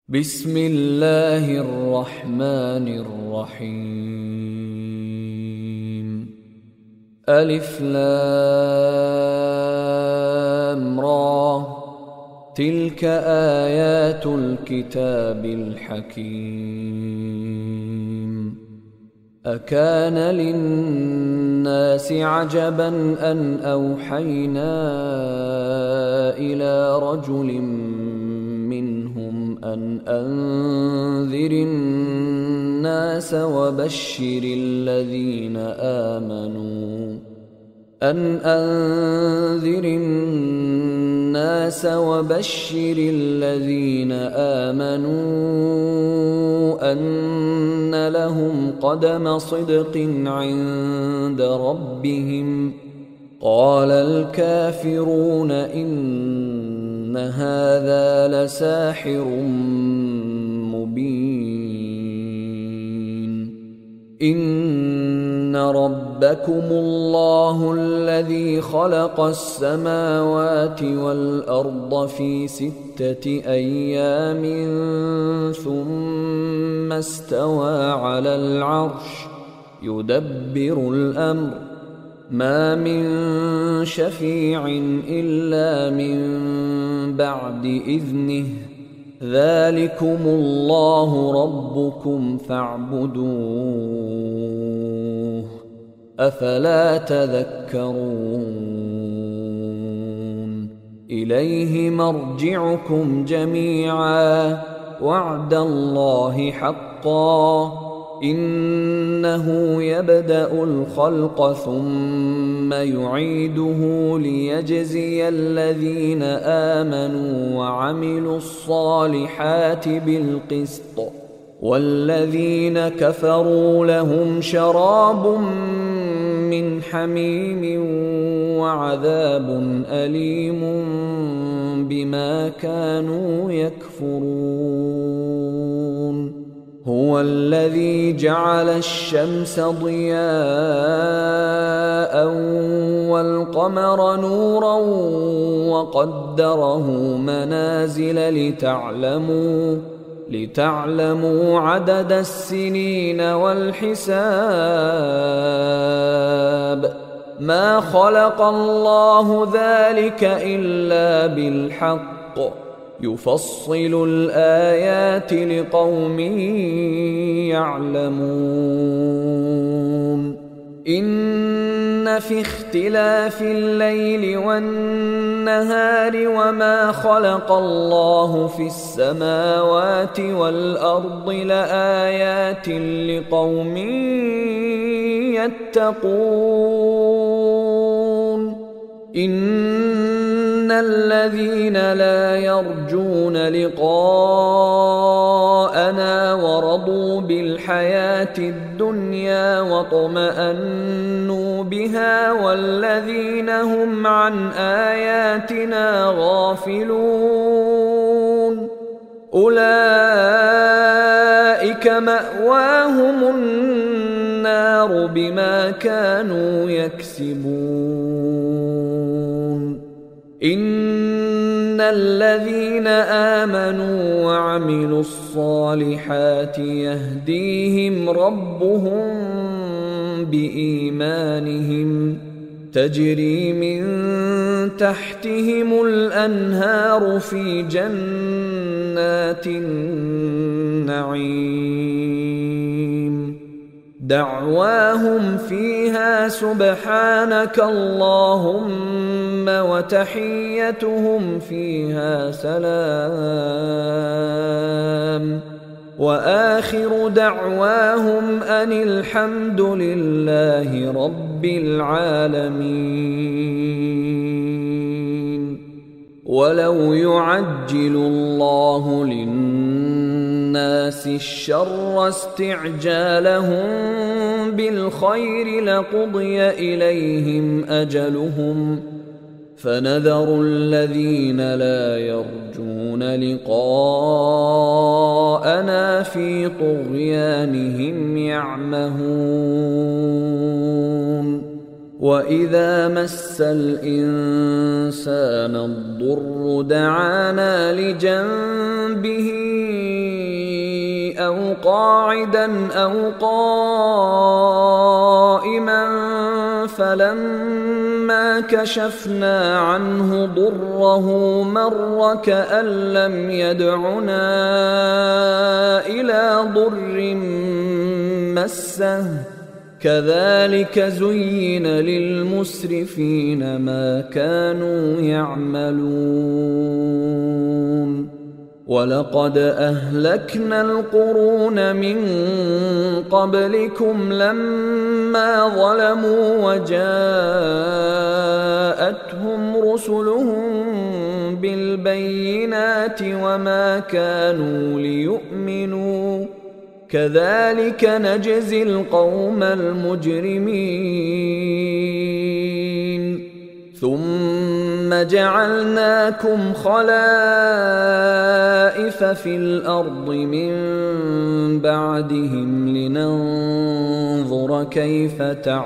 بسم الله الرحمن الرحيم. ألف لام را، تلك آيات الكتاب الحكيم. أكان للناس عجبا أن أوحينا إلى رجل منهم أن أنذر الناس وبشر الذين آمنوا أن لهم قدم صدق عند ربهم. قال الكافرون إن هذا لساحر مبين. إن ربكم الله الذي خلق السماوات والأرض في 6 أيام ثم استوى على العرش يدبر الأمر، ما من شفيع إلا من بعد إذنه، ذلكم الله ربكم فاعبدوه، أفلا تذكرون. إليه مرجعكم جميعا، وعد الله حقا، إنه يبدأ الخلق ثم يعيده ليجزي الذين آمنوا وعملوا الصالحات بالقسط، والذين كفروا لهم شراب من حميم وعذاب أليم بما كانوا يكفرون. هو الذي جعل الشمس ضياء والقمر نورا وقدره منازل لتعلموا عدد السنين والحساب، ما خلق الله ذلك إلا بالحق، يفصل الآيات لقوم يعلمون. إن في اختلاف الليل والنهار وما خلق الله في السماوات والأرض لآيات لقوم يتقون. إن الذين لا يرجون لقاءنا ورضوا بالحياة الدنيا واطمأنوا بها والذين هم عن آياتنا غافلون، أولئك مأواهم النار بما كانوا يكسبون. إن الذين آمنوا وعملوا الصالحات يهديهم ربهم بإيمانهم، تجري من تحتهم الأنهار في جنات النعيم، دعواهم فيها سبحانك اللهم وتحيتهم فيها سلام، وآخر دعواهم أن الحمد لله رب العالمين. ولو يعجل الله للناس الشر استعجالهم بالخير لقضي إليهم أجلهم، فنذر الذين لا يرجون لقاءنا في طغيانهم يعمهون. وإذا مس الإنسان الضر دعانا لجنبه أو قاعدا أو قائما فلما كشفنا عنه ضره مر كأن لم يدعنا إلى ضر مسه كذلك زين للمسرفين ما كانوا يعملون ولقد أهلكنا القرون من قبلكم لما ظلموا وجاءتهم رسلهم بالبينات وما كانوا ليؤمنوا كذلك نجزي القوم المجرمين ثم جعلناكم خلائف في الأرض من بعدهم لننظر كيف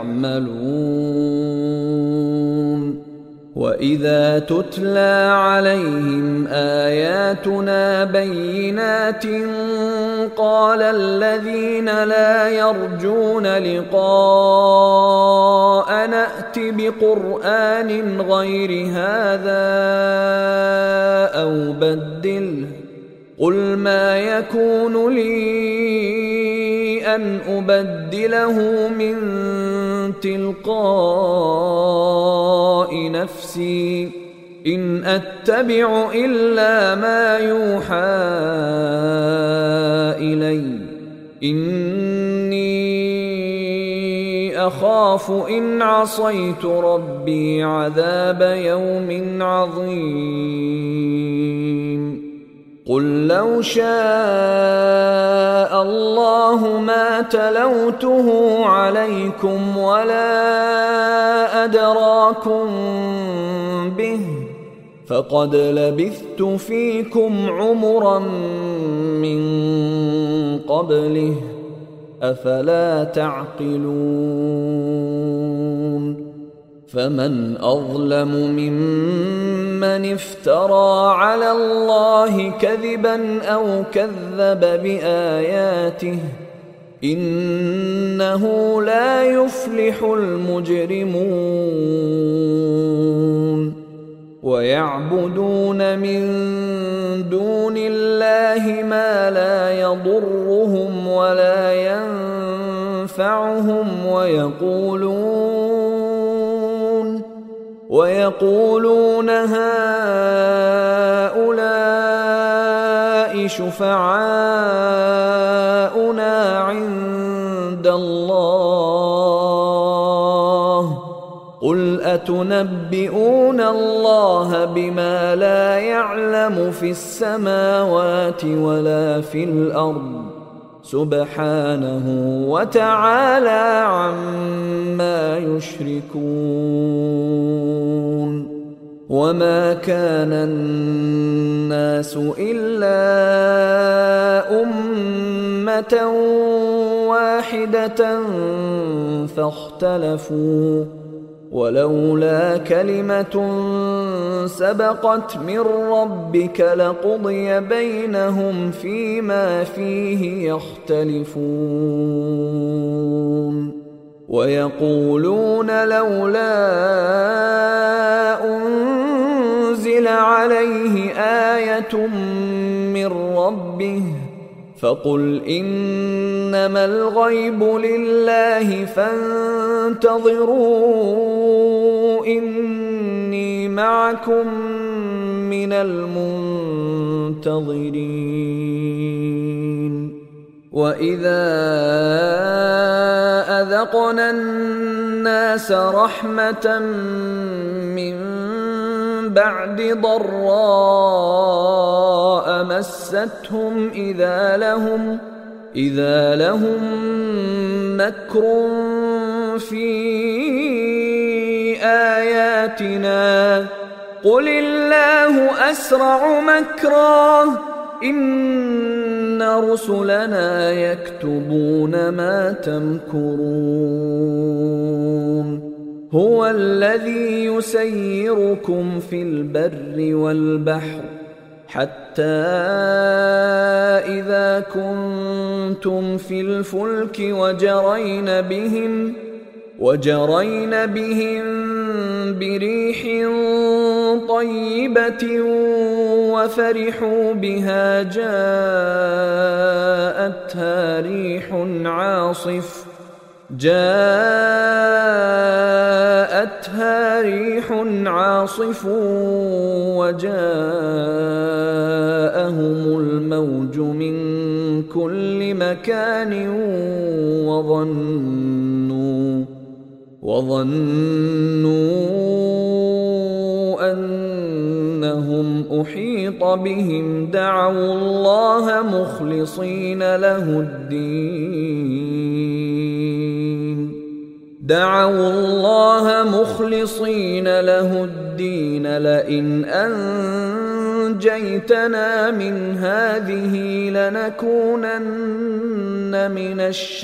تعملون وإذا تتلى عليهم آياتنا بينات قال الذين لا يرجون لقاء نأت بقرآن غير هذا أو بدله قل ما يكون لي أن أبدله من تلقاء نفسي إن أتبع إلا ما يوحى إلي إني أخاف إن عصيت ربي عذاب يوم عظيم قل لو شاء الله ما تلوته عليكم ولا أدراكم به فقد لبثت فيكم عمرا من قبله أفلا تعقلون فمن أظلم ممن افترى على الله كذبا أو كذب بآياته إنه لا يفلح المجرمون ويعبدون من دون الله ما لا يضرهم ولا ينفعهم ويقولون هؤلاء شفعاؤنا عند الله قل أتنبئون الله بما لا يعلم في السماوات ولا في الأرض سبحانه وتعالى عما يشركون وما كان الناس إلا أمة واحدة فاختلفوا ولولا كلمة سبقت من ربك لقضي بينهم فيما فيه يختلفون ويقولون لولا أنزل عليه آية من ربه فقل إنما الغيب لله فانتظروا إني معكم من المنتظرين وإذا أذقنا الناس رحمة من بعد ضراء مستهم إذا لهم مكر في آياتنا قل الله أسرع مكرا إن رسلنا يكتبون ما تمكرون هو الذي يسيركم في البر والبحر حتى إذا كنتم في الفلك وجرين بهم بريح طيبة وفرحوا بها جاءتها ريح عاصف وجاءهم الموج من كل مكان وظنوا أنهم أحيط بهم دعوا الله مخلصين له الدين لئن أنجيتنا من هذه لنكونن من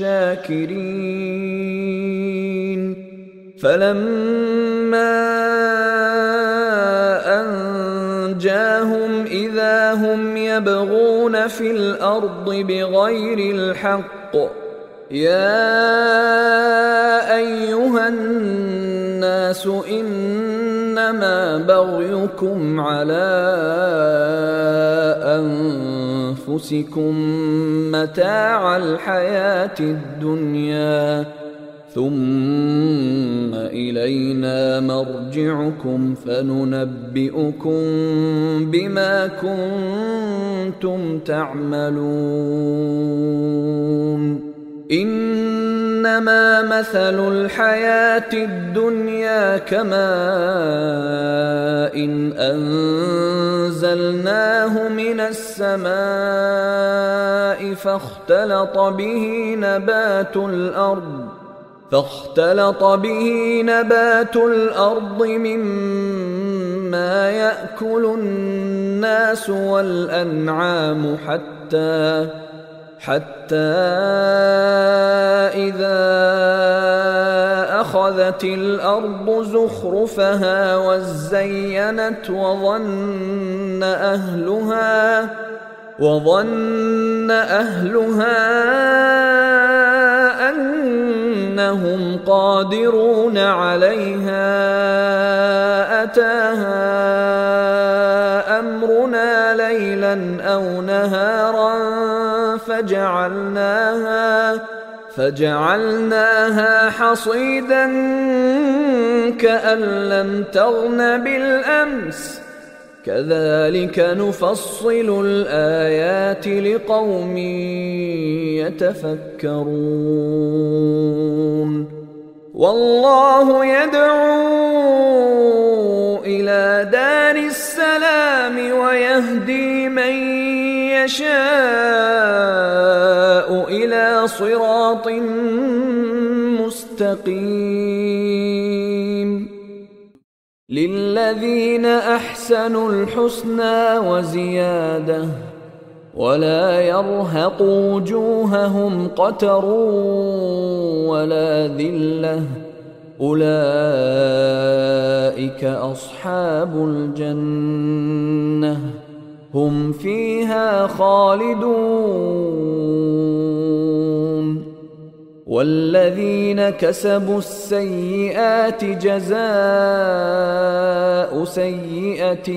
الشاكرين فلما أنجاهم إذا هم يبغون في الأرض بغير الحق يا أيها الناس إنما بغيكم على أنفسكم متاع الحياة الدنيا ثم إلينا مرجعكم فننبئكم بما كنتم تعملون إنما مثل الحياة الدنيا كماء إن أنزلناه من السماء فاختلط به نبات الأرض مما يأكل الناس والأنعام حتى إذا أخذت الأرض زخرفها وزينت وظن أهلها أنهم قادرون عليها أتاها أمرنا ليلا أو نهارا فجعلناها حصيدا كأن لم تغن بالأمس كذلك نفصل الآيات لقوم يتفكرون والله يدعو إلى دار السلام ويهدي من يشاء إلى صراط مستقيم للذين أحسنوا الحسنى وزيادة ولا يرهق وجوههم قتر ولا ذلة أولئك أصحاب الجنة هم فيها خالدون والذين كسبوا السيئات جزاء سيئة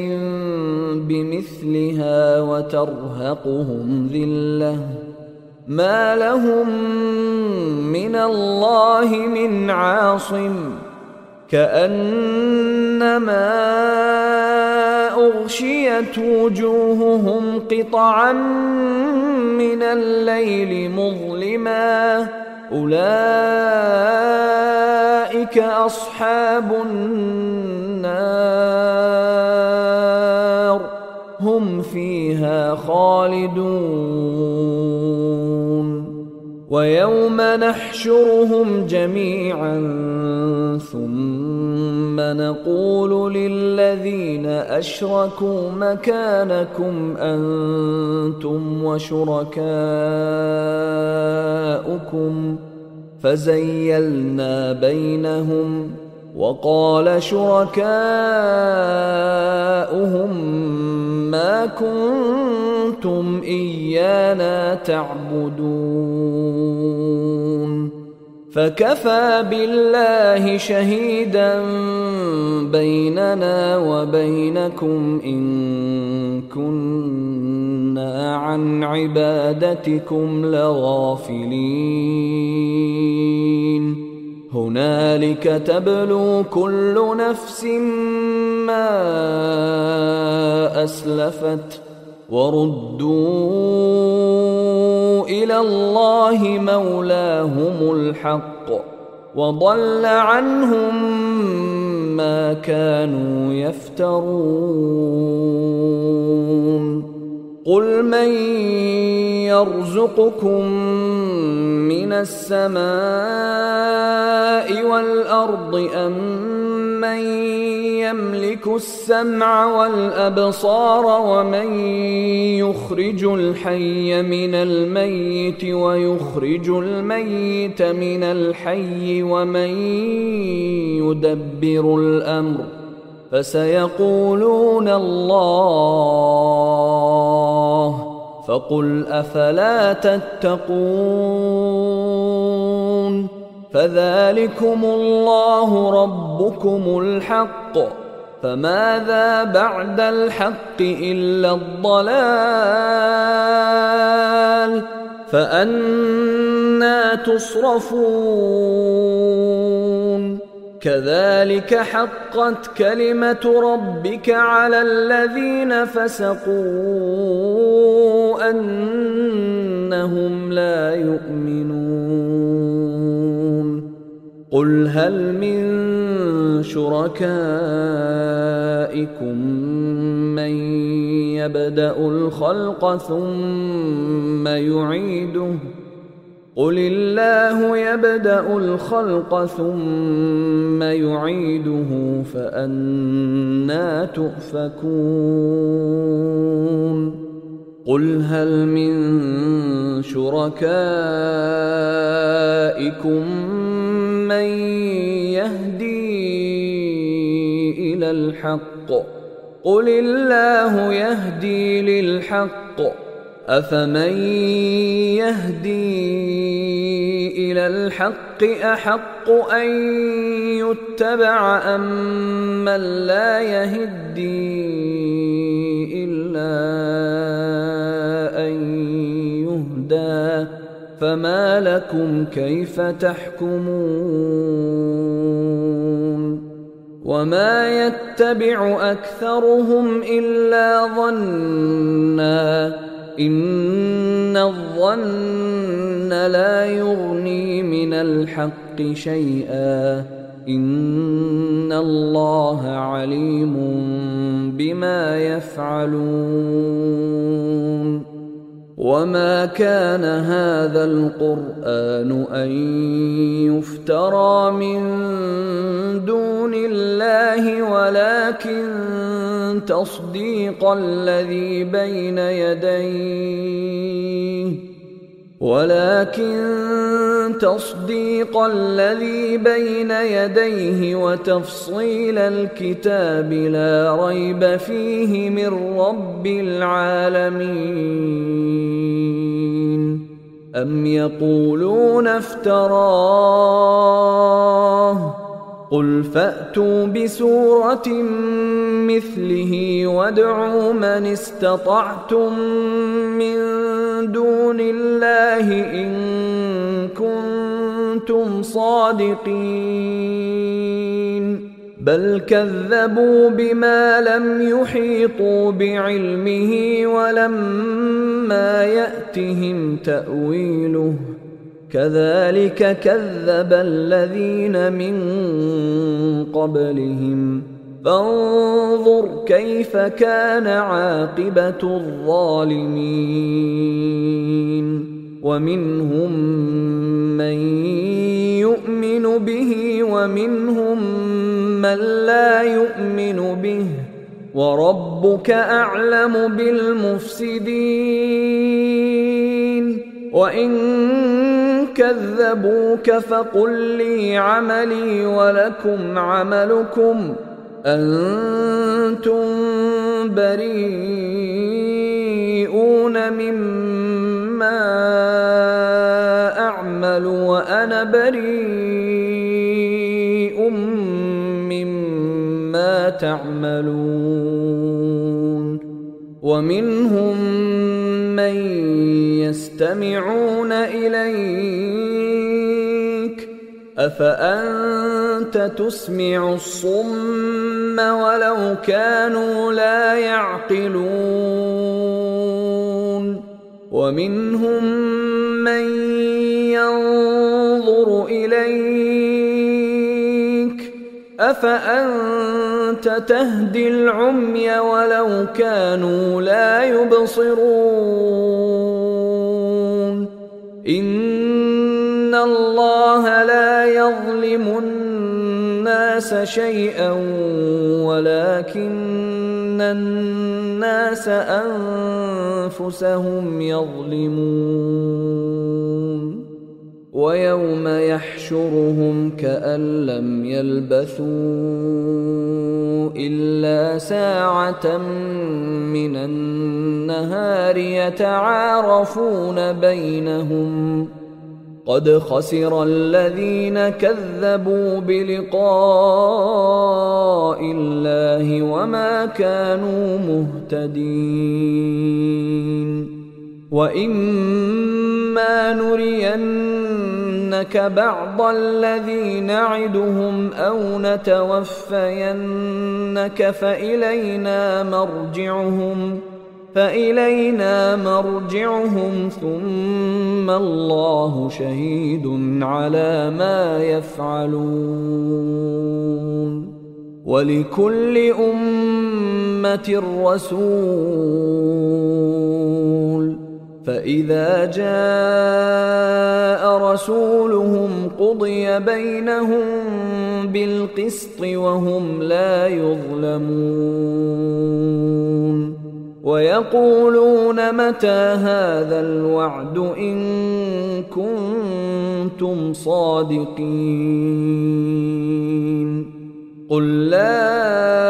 بمثلها وترهقهم ذلة ما لهم من الله من عاصم كأنما أغشيت وجوههم قطعا من الليل مظلما أولئك أصحاب النار هم فيها خالدون ويوم نحشرهم جميعا ثم نقول للذين أشركوا مكانكم أنتم وشركاؤكم فزيلنا بينهم وقال شركاؤهم ما كنتم إيانا تعبدون فكفى بالله شهيدا بيننا وبينكم إن كنا عن عبادتكم لغافلين هنالك تبلو كل نفس ما أسلفت وردوا إلى الله مولاهم الحق وضل عنهم ما كانوا يفترون قل من يرزقكم من السماء والأرض أم من يملك السمع والأبصار ومن يخرج الحي من الميت ويخرج الميت من الحي ومن يدبر الأمر فسيقولون الله فقل أفلا تتقون فذلكم الله ربكم الحق فماذا بعد الحق إلا الضلال فأنى تصرفون كذلك حقت كلمة ربك على الذين فسقوا أنهم لا يؤمنون قل هل من شركائكم من يبدأ الخلق ثم يعيده قل الله يبدأ الخلق ثم يعيده فأنى تؤفكون قل هل من شركائكم من يهدي إلى الحق قل الله يهدي للحق أفمن يهدي إلى الحق أحق أن يتبع أم من لا يهدي إلا أن يهدى فما لكم كيف تحكمون وما يتبع أكثرهم إلا ظنًّا إن الظن لا يغني من الحق شيئا إن الله عليم بما يفعلون وما كان هذا القرآن أن يفترى من دون الله ولكن تصديق الذي بين يديه وتفصيل الكتاب لا ريب فيه من رب العالمين أم يقولون افتراه قل فأتوا بسورة مثله وادعوا من استطعتم من دون الله إن كنتم صادقين بل كذبوا بما لم يحيطوا بعلمه ولما يأتهم تأويله كذلك كذب الذين من قبلهم فانظر كيف كان عاقبة الظالمين ومنهم من يؤمن به ومنهم من لا يؤمن به وربك أعلم بالمفسدين وإن كذبوك فقل لي عملي ولكم عملكم أنتم بريئون مما أعمل وأنا بريء مما تعملون ومنهم من يستمعون إليك أفأنت تسمع الصم ولو كانوا لا يعقلون ومنهم من ينظر إليك أفأنت تهدي العمي ولو كانوا لا يبصرون إن الله لا يظلم الناس شيئا ولكن الناس أنفسهم يظلمون ويوم يحشرهم كأن لم يلبثوا إلا ساعة من النهار يتعارفون بينهم قد خسر الذين كذبوا بلقاء الله وما كانوا مهتدين وإما نرينك بعض الذي نعدهم أو نتوفينك فإلينا مرجعهم ثم الله شهيد على ما يفعلون ولكل أمة رسول فإذا جاء رسولهم قضي بينهم بالقسط وهم لا يظلمون ويقولون متى هذا الوعد إن كنتم صادقين قل لا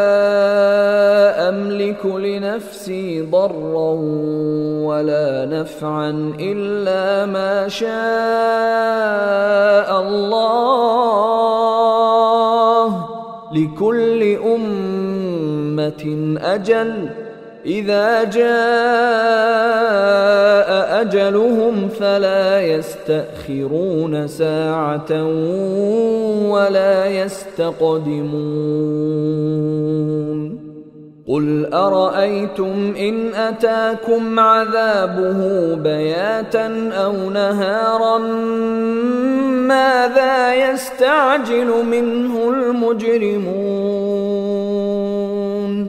أملك لنفسي ضرا ولا نفعا إلا ما شاء الله لكل أمة أجل إذا جاء أجلهم فلا يستأخرون ساعة ولا يستقدمون قل أرأيتم إن أتاكم عذابه بياتا أو نهارا ماذا يستعجل منه المجرمون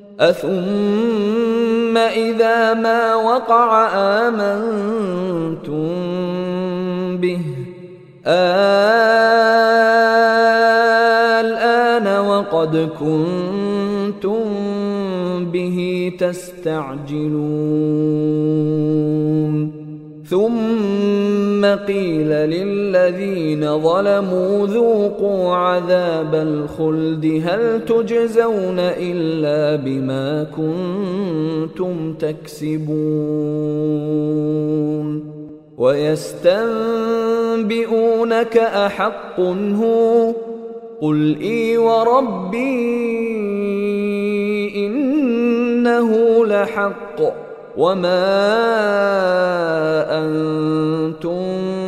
أثم إذا ما وقع آمنتم به الآن وقد كنتم به تستعجلون ثم قيل للذين ظلموا ذوقوا عذاب الخلد هل تجزون إلا بما كنتم تكسبون ويستنبئونك أحق هو قل إي وربي إنه لحق وما أنتم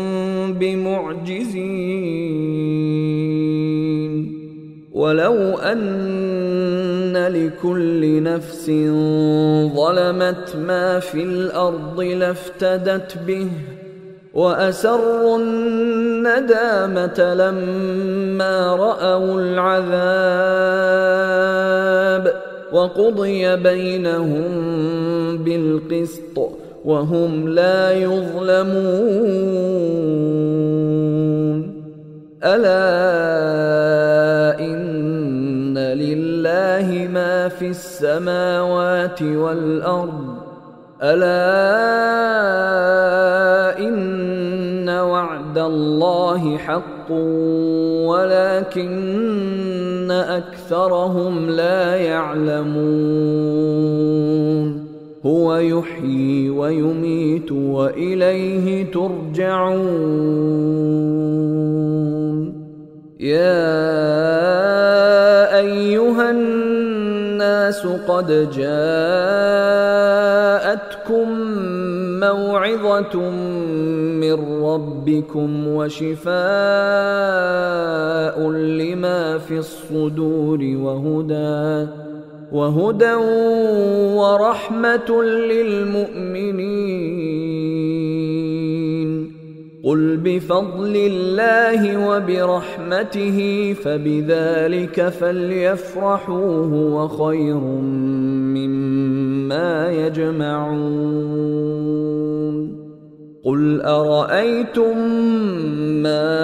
بمعجزين ولو أن لكل نفس ظلمت ما في الأرض لافتدت به وأسروا الندامة لما رأوا العذاب وقضي بينهم بالقسط وهم لا يظلمون ألا إن لله ما في السماوات والأرض ألا إن وعد وعد الله حق ولكن أكثرهم لا يعلمون هو يحيي ويميت وإليه ترجعون يا أيها الناس قد جاءتكم موعظة من ربكم وشفاء لما في الصدور وهدى ورحمة للمؤمنين قل بفضل الله وبرحمته فبذلك فليفرحوا هو خير مما يجمعون قل أرأيتم ما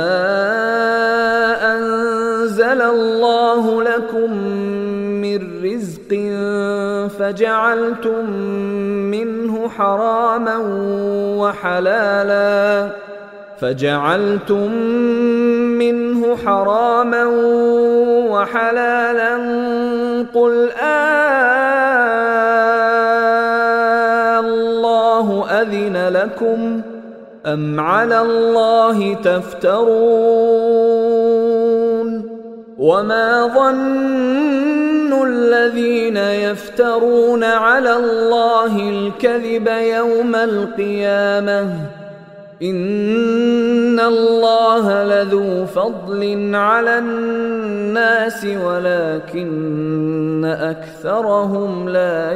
أنزل الله لكم من رزق فجعلتم منه حراما وحلالا قل الله أذن لكم أم على الله تفترون وما ظن الذين يفترون على الله الكذب يوم القيامة إن الله لذو فضل على الناس ولكن أكثرهم لا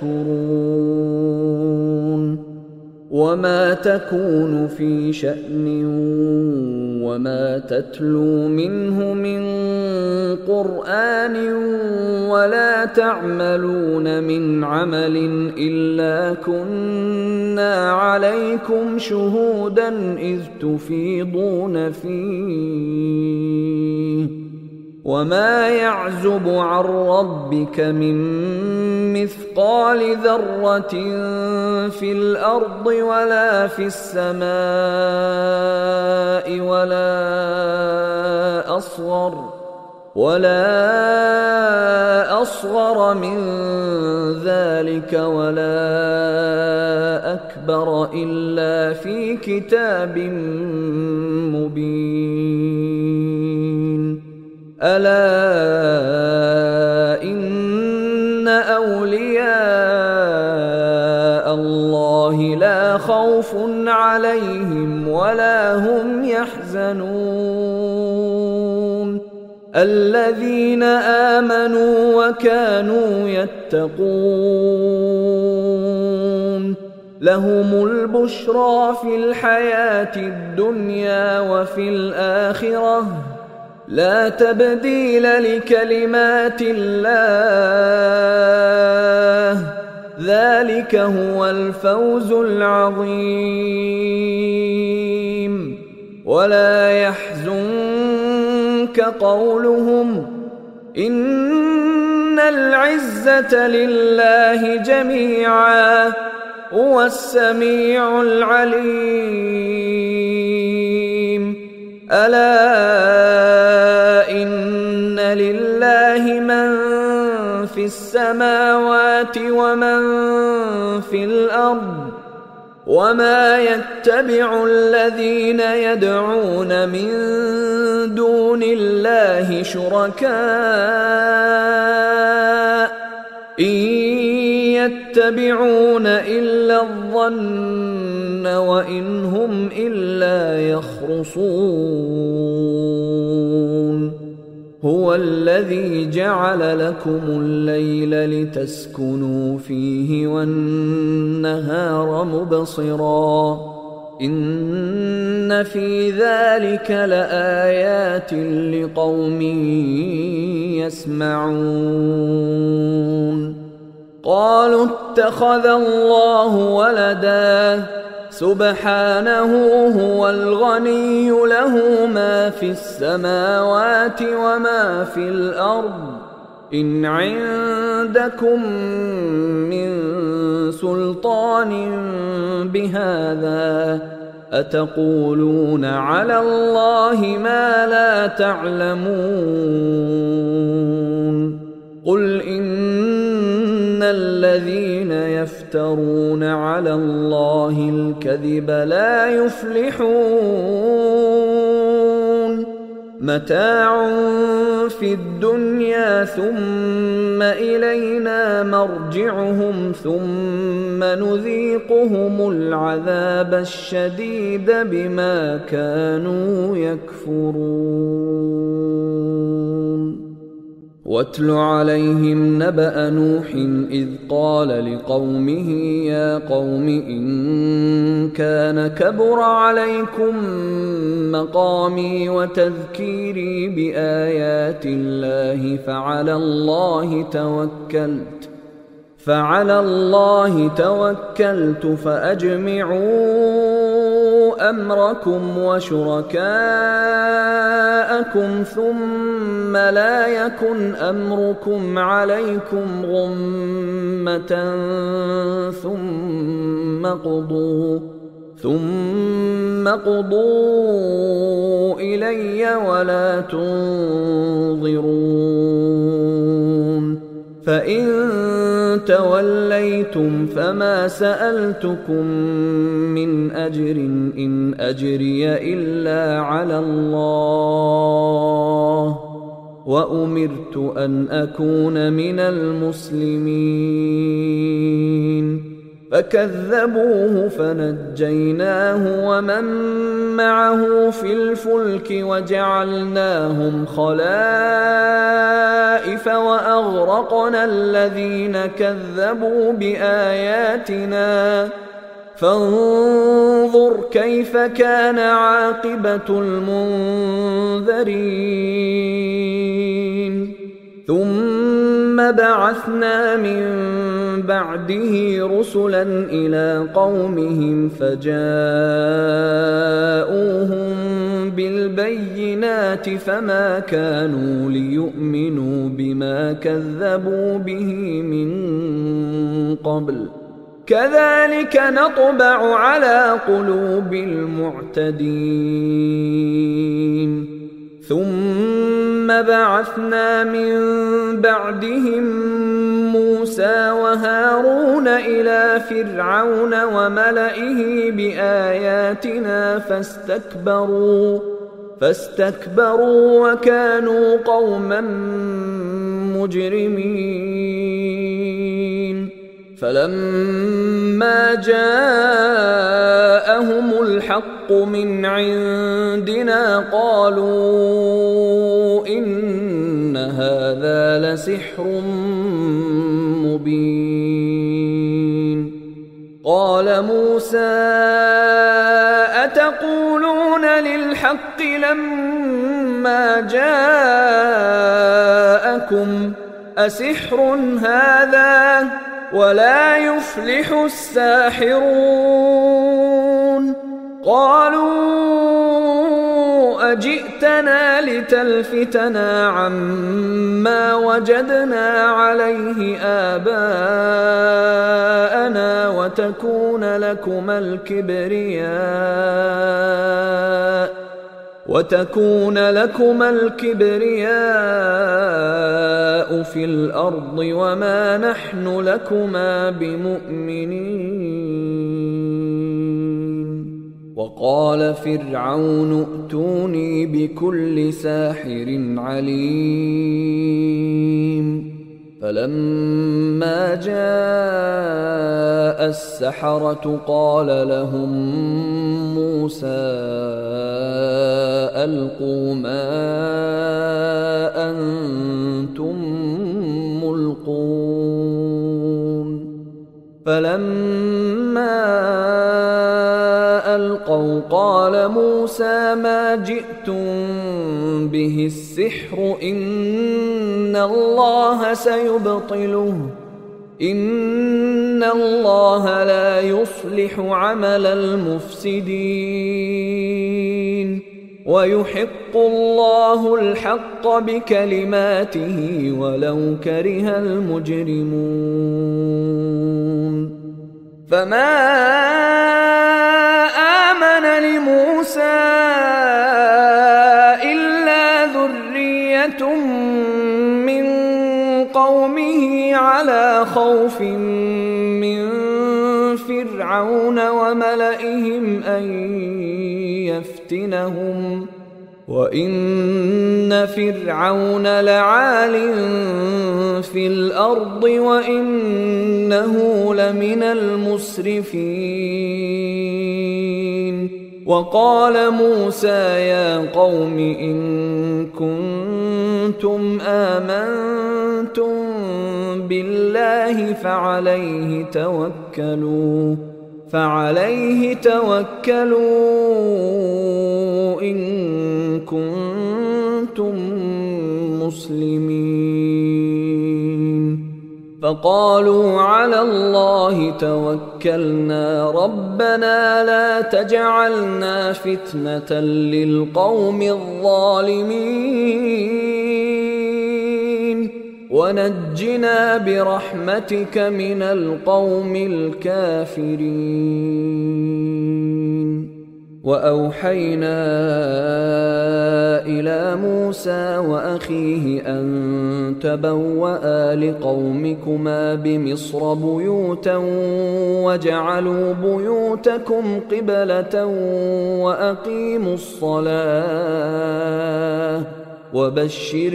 يشكرون وما تكون في شأن وما تتلو منه من قرآن ولا تعملون من عمل إلا كنا عليكم شهودا إذ تفيضون فيه وما يعزب عن ربك من مثقال ذرة في الأرض ولا في السماء ولا أصغر من ذلك ولا أكبر إلا في كتاب مبين ألا إن أولياء الله لا خوف عليهم ولا هم يحزنون الذين آمنوا وكانوا يتقون لهم البشرى في الحياة الدنيا وفي الآخرة لا تبديل لكلمات الله ذلك هو الفوز العظيم ولا يحزنك قولهم إن العزة لله جميعا هو السميع العليم ألا إن لله من في السماوات ومن في الأرض وما يتبع الذين يدعون من دون الله شركاء إن يتبعون إلا الظن وإن هم إلا يخرصون هو الذي جعل لكم الليل لتسكنوا فيه والنهار مبصرا إن في ذلك لآيات لقوم يسمعون قالوا اتخذ الله ولدا سبحانه هو الغني له ما في السماوات وما في الأرض إن عندكم من سلطان بهذا أتقولون على الله ما لا تعلمون قل إن الذين يفترون على الله الكذب لا يفلحون متاع في الدنيا ثم إلينا مرجعهم ثم نذيقهم العذاب الشديد بما كانوا يكفرون واتل عليهم نبأ نوح إذ قال لقومه يا قوم إن كان كبر عليكم مقامي وتذكيري بآيات الله فعلى الله توكلت فأجمعوا أمركم وشركاءكم ثم لا يكن أمركم عليكم غمة ثم قضوا إلي ولا تنظرون فإن توليتم فما سألتكم من أجر إن أجري إلا على الله وأمرت أن أكون من المسلمين فكذبوه فنجيناه ومن معه في الفلك وجعلناهم خلائف وأغرقنا الذين كذبوا بآياتنا فانظر كيف كان عاقبة المنذرين ثم بعثنا من بعده رسلا إلى قومهم فجاءوهم بالبينات فما كانوا ليؤمنوا بما كذبوا به من قبل كذلك نطبع على قلوب المعتدين ثم بعثنا من بعدهم موسى وهارون إلى فرعون وملئه بآياتنا فاستكبروا وكانوا قوما مجرمين فلما جاءهم الحق من عندنا قالوا إن هذا لسحر مبين قال موسى أتقولون للحق لما جاءكم أسحر هذا ولا يفلح الساحرون قالوا أجئتنا لتلفتنا عما وجدنا عليه آباءنا وتكون لكما الكبرياء في الأرض وما نحن لكما بمؤمنين وقال فرعون ائتوني بكل ساحر عليم فلما جاء السحرة قال لهم موسى ألقوا ما أنتم ملقون فلما ألقوا قال موسى ما جئتم به السحر إن الله سيبطله إن الله لا يصلح عمل المفسدين ويحق الله الحق بكلماته ولو كره المجرمون فما آمن خوف من فرعون وملئهم أن يفتنهم وإن فرعون لعال في الأرض وإنه لمن المسرفين. وقال موسى يا قوم إن كنتم آمنتم بالله فعليه توكلوا إن كنتم مسلمين. فقالوا على الله توكلنا ربنا لا تجعلنا فتنة للقوم الظالمين ونجنا برحمتك من القوم الكافرين. وأوحينا إلى موسى وأخيه أن تبوأ لقومكما بمصر بيوتا واجعلوا بيوتكم قبلة وأقيموا الصلاة وبشر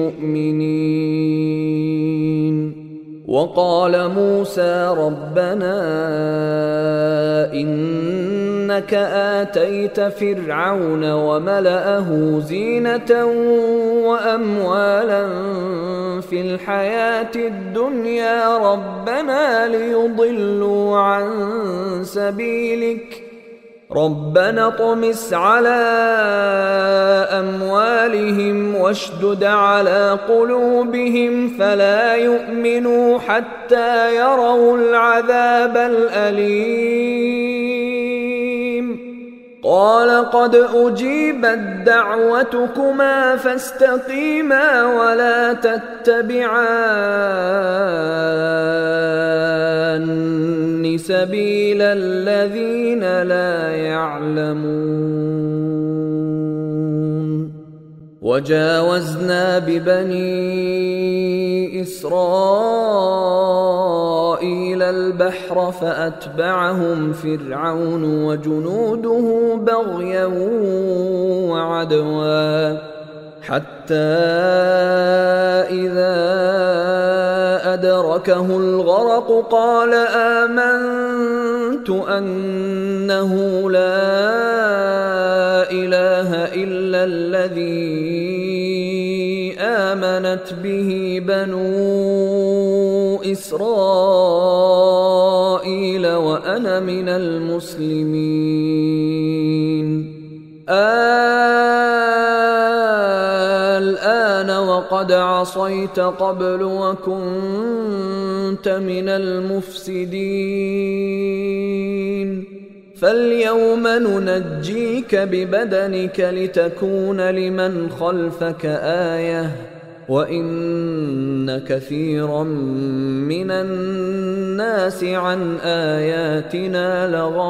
المؤمنين. وقال موسى ربنا إنك آتيت فرعون وملأه زينة وأموالا في الحياة الدنيا ربنا ليضلوا عن سبيلك ربنا اطمس على أموالهم واشدد على قلوبهم فلا يؤمنوا حتى يروا العذاب الأليم. قال قد أجيبت دعوتكما فاستقيما ولا تتبعان سبيل الذين لا يعلمون. وجاوزنا ببني إسرائيل البحر فأتبعهم فرعون وجنوده بغيا وعدوا حتى إذا أدركه الغرق قال آمنت أنه لا إله إلا الذي آمنت به بنو إسرائيل وأنا من المسلمين. الآن وقد عصيت قبل وكنت من المفسدين فاليوم ننجيك ببدنك لتكون لمن خلفك آية وإن كثيرا من الناس عن آياتنا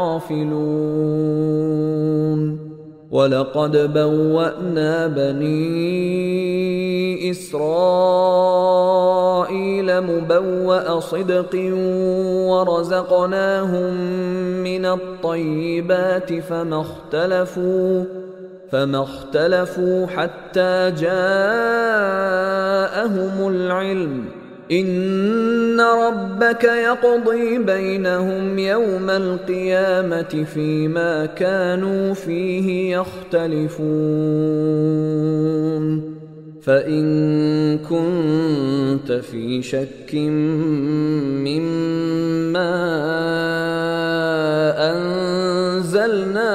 لغافلون. ولقد بوأنا بني إسرائيل مبوأ صدق ورزقناهم من الطيبات فما اختلفوا حتى جاءهم العلم إن ربك يقضي بينهم يوم القيامة فيما كانوا فيه يختلفون. فإن كنت في شك مما أنزلنا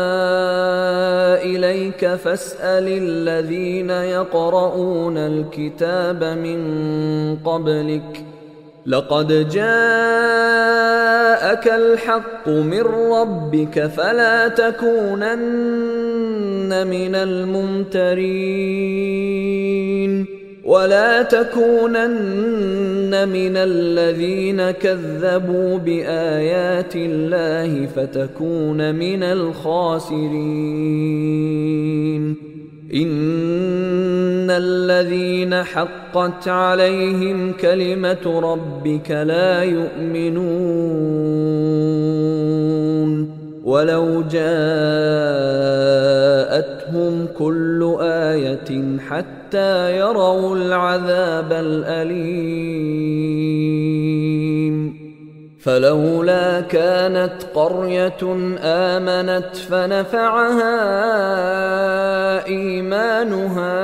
إليك فاسأل الذين يقرؤون الكتاب من قبلك لقد جاءك الحق من ربك فلا تكونن من الممترين ولا تكونن من الذين كذبوا بآيات الله فتكون من الخاسرين. إن الذين حقت عليهم كلمة ربك لا يؤمنون ولو جاءتهم كل آية حتى يروا العذاب الأليم فلولا كانت قرية آمنت فنفعها إيمانها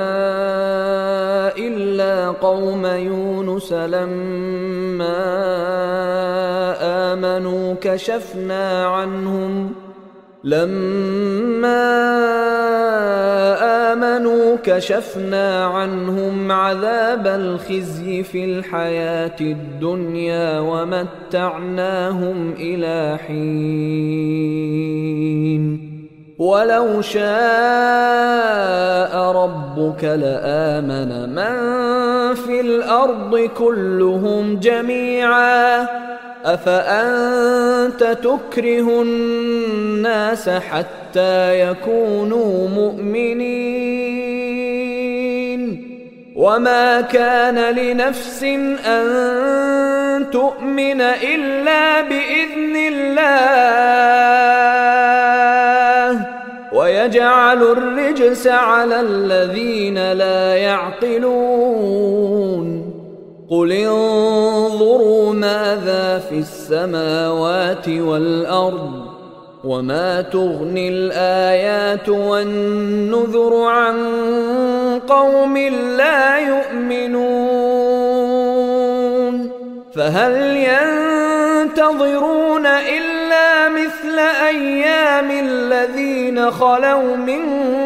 إلا قوم يونس لما آمنوا كشفنا عنهم عذاب الخزي في الحياة الدنيا ومتعناهم إلى حين ولو شاء ربك لآمن من في الأرض كلهم جميعا أفأنت تكره الناس حتى يكونوا مؤمنين وما كان لنفس أن تؤمن إلا بإذن الله ويجعل الرجس على الذين لا يعقلون قل انظروا ماذا في السماوات والأرض وما تغني الآيات والنذر عن قوم لا يؤمنون فهل ينتظرون إلا مثل أيام الذين خلوا من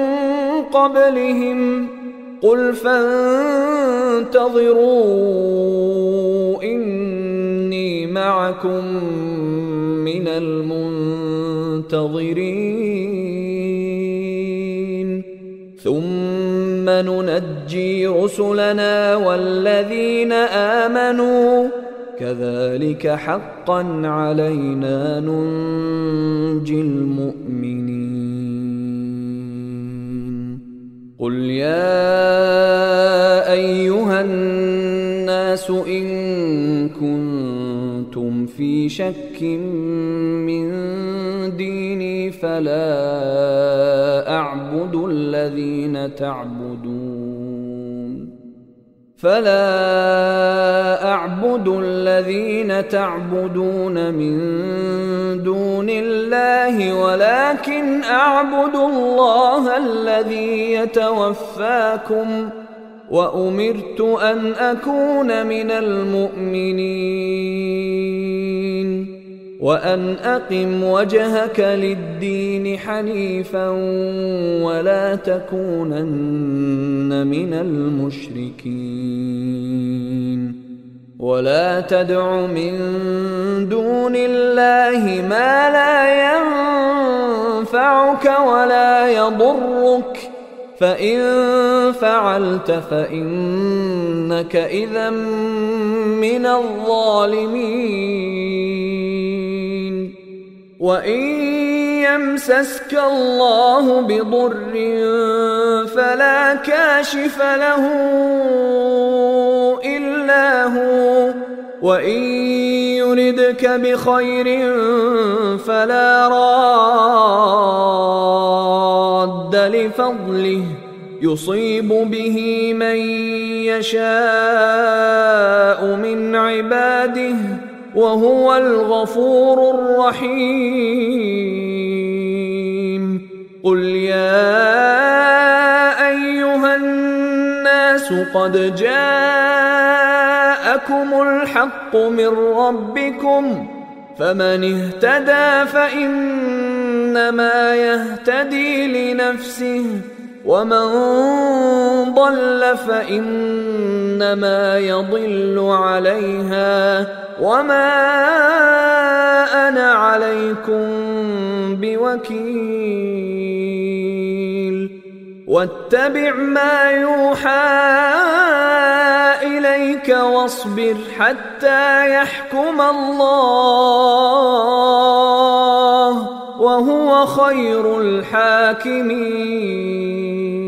قبلهم قل فانتظروا إني معكم من المنتظرين ثم ننجي رسلنا والذين آمنوا كذلك حقا علينا ننجي المؤمنين قل يا أيها الناس إن كنتم في شك من ديني فلا أعبد الذين تعبدون من دون الله ولكن أعبد الله الذي يتوفاكم وأمرت أن أكون من المؤمنين وأن أقم وجهك للدين حنيفا ولا تكونن من المشركين ولا تدع من دون الله ما لا ينفعك ولا يضرك فإن فعلت فإنك إذا من الظالمين وإن يمسسك الله بضر فلا كاشف له إلا هو وإن يردك بخير فلا راد لفضله يصيب به من يشاء من عباده وهو الغفور الرحيم قل يا أيها الناس قد جاءكم الحق من ربكم فمن اهتدى فإنما يهتدي لنفسه ومن ضل فإنما يضل عليها وما أنا عليكم بوكيل واتبع ما يوحى إليك واصبر حتى يحكم الله وهو خير الحاكمين